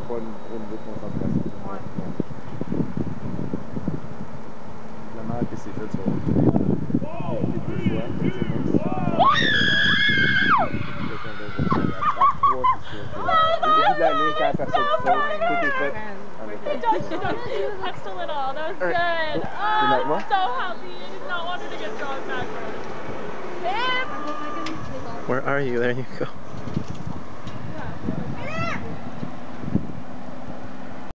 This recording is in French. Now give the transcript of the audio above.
pas une de concentration. Ouais. La mère qui s'est faite sur le deux fois, c'est moi qui suis à 3, c'est sûr. Au début de l'année, quand personne ne saute, tout est fait. Text a little. That was good. Oh, I'm so happy. I did not want her to get drawn backwards. Where are you? There you go.